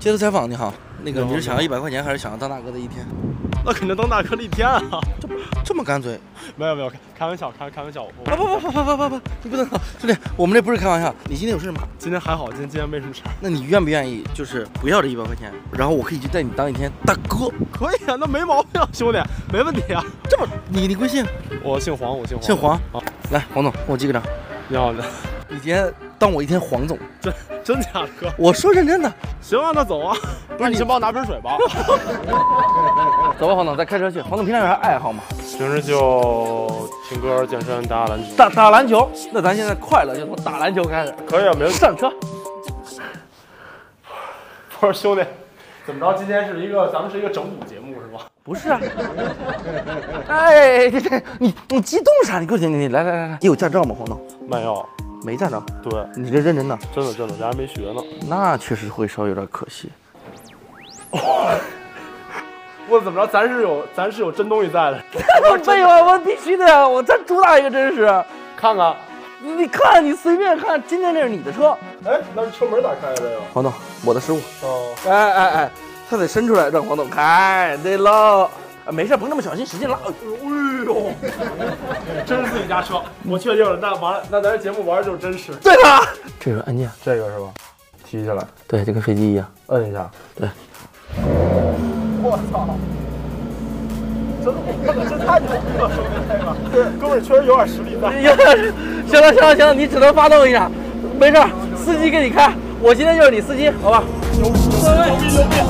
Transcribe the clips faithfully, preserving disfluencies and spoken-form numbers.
接受采访，你好，那个你是想要一百块钱，还是想要当大哥的一天？ 那肯定当大哥的一天啊！ 这么这么干脆？ 没有没有，开开玩笑，开开玩笑。 不不不不不不不不，你不能，兄弟，我们这不是开玩笑。你今天有事吗？ 今天还好，今天今天没什么事。 那你愿不愿意就是不要这一百块钱，然后我可以去带你当一天大哥？ 可以啊，那没毛病，兄弟，没问题啊。 这么，你你贵姓？ 我姓黄，我姓黄。 姓黄啊， 来，黄总，给我记个账。 你好的， 你今天当我一天黄总， 真真假的哥？ 我说认真的。 行啊，那走啊。不是你先帮我拿瓶水吧。 走吧，黄总，咱开车去。黄总平常有啥爱好吗？ 平时就听歌、健身、打篮球。 打打篮球？那咱现在快乐就从打篮球开始。 可以啊，没问题。 上车。 不是兄弟，怎么着？今天是一个咱们是一个整蛊节目是吧？ 不是啊。哎，这这你你激动啥？你给我你你来来来来，你有驾照吗，黄总？ 没有。 没驾照？ 对， 你这认真的？ 真的真的，咱还没学呢。 那确实会稍微有点可惜。 我怎么着？咱是有咱是有真东西在的。 废话，我必须的呀！我咱主打一个真实。 看看， 你你看，你随便看，今天这是你的车。 哎，那车门咋开的这个？ 黄总，我的失误。 哦。 哎哎哎，他得伸出来让黄总开，对喽。啊，没事，甭那么小心，使劲拉。 哎呦，真是自己家车，我确定了。那完了，那咱这节目玩的就是真实。 对了，这个按键， 这个是吧？提下来， 对，就跟飞机一样， 摁一下， 对。 我操！真真太牛逼了，兄弟这个，对，哥们儿确实有点实力在。 有点，行了行了行了，你只能发动一下，没事，司机给你开，我今天就是你司机，好吧？ 牛逼牛逼牛逼！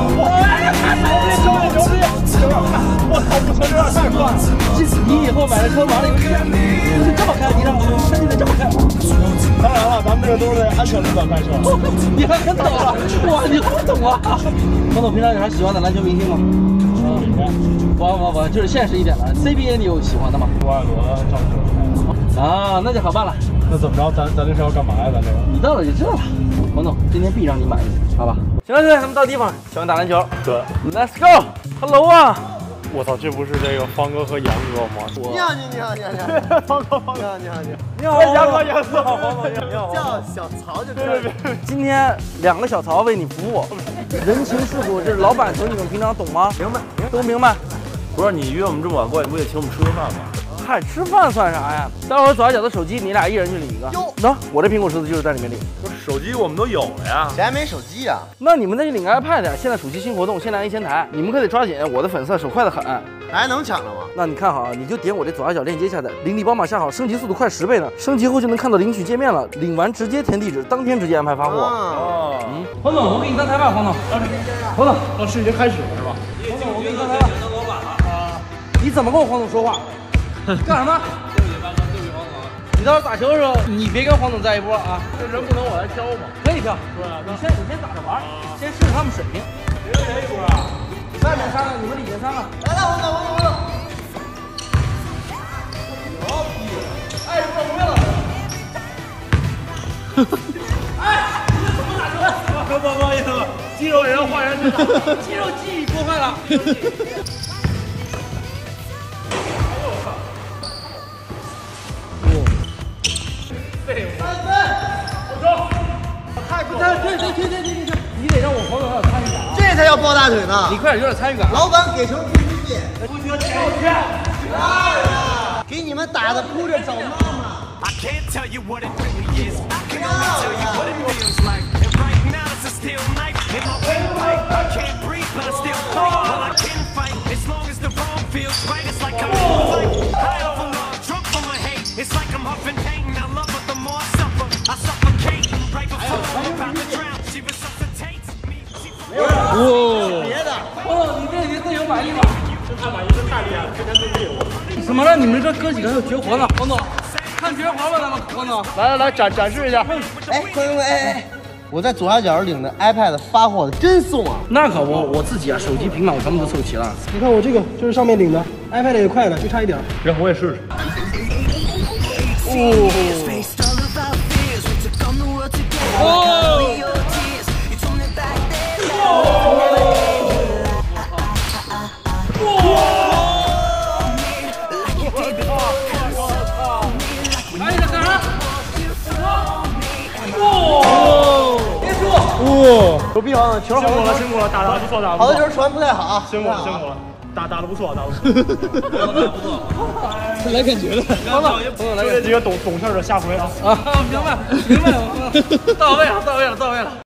牛逼牛逼！我操，不行，有点太快。 你以后买的车完了以后，就是这么开，你让车就得这么开。 当然了，咱们这个都是在安全路上开车。 你还很懂啊？哇，你好懂啊！黄总平常有啥喜欢的篮球明星吗？不不不，就是现实一点的 C B A 你有喜欢的吗？ 郭艾伦、张志伟。 啊，那就好办了。 那怎么着？咱咱这是要干嘛呀？咱这个？ 你到了就知道了。黄总，今天必让你满意，好吧？行了，行了，咱们到地方，喜欢打篮球。 对 ，Let's go。Hello 啊！ 我操，这不是这个方哥和杨哥吗？ 你好，你好，你好，你好， 方哥，方哥， 你好，你好，你好， 你好，杨哥，杨哥，好，黄总，你好， 叫小曹就可以。 今天两个小曹为你服务，人情世故，这老板球你们平常懂吗？ 明白， 都明白。 不是你约我们这么晚过来，不也请我们吃个饭吗？ 嗨，吃饭算啥呀？待会儿左下角的手机，你俩一人去领一个。哟，喏，我这苹果十四就是在里面领。 不是手机我们都有了呀。 谁还没手机呀？ 那你们再去领个 iPad 呀！现在暑期新活动，限量一千台，你们可得抓紧，我的粉丝手快得很。 还能抢了吗？ 那你看好啊，你就点我这左下角链接下载，领礼宝马下好，升级速度快十倍呢。升级后就能看到领取界面了，领完直接填地址，当天直接安排发货。 哦， 嗯，黄总，我给你当台吧，黄总。黄总， 老师已经开始了是吧？ 黄总，我给你当台吧。老板了啊！你怎么跟我黄总说话？干什么？对不起，大哥，对不起，黄总。你到时候打球的时候，你别跟黄总在一波啊。 这人不能我来挑吗？ 可以挑。 对啊， 你先你先打着玩，先试试他们水平。 谁跟谁一波啊？ 外面三个，你们里面三个。 来了，我走，我走，我走。 牛逼！哎，不会了。哎，你怎么打球？ 不不好意思，肌肉也要换人去打， 肌肉记忆破坏了。对对对对对对，你得让我黄总有参与感啊！ 这才叫抱大腿呢！ 你快点有点参与感。 老板给球不许进， 不行，给我去！ 给你们打的哭着找妈妈。 I can't tell you what it really is. I can only tell you what it feels like. And right now it's a steel knife in my windpipe. I can't breathe, but I still fight. Well, I can fight as long as the wrong feels right. It's like I'm in a fight. High off of love, drunk from my hate. It's like I'm huffing pain. I love her the more I suffer. I suffocate right before I'm about to drown. She resuscitates me. She 哇！ 别的， 黄总，你这已经最有满意了。 这太满意，这太厉害了，天天对队伍。 怎么了？你们这哥几个有绝活呢？黄总，看绝活吧，咱们黄总。 来来来，展展示一下。 哎，快快快，哎哎，我在左下角领的 iPad 发货的真送啊！ 那可不，我自己啊，手机、平板我全部都凑齐了。 你看我这个就是上面领的 ，iPad 也快了，就差一点。 让我也试试。 哦。哇！ 牛逼王，球辛苦了，辛苦了，打的不错，打的不错。 好多球传不太好， 辛苦了，辛苦了，打打的不错，打的不错， 打的不错。来感觉的，彭总，彭总来就这几个懂懂事的，下回啊。 啊，明白，明白，到位了，到位了，到位了。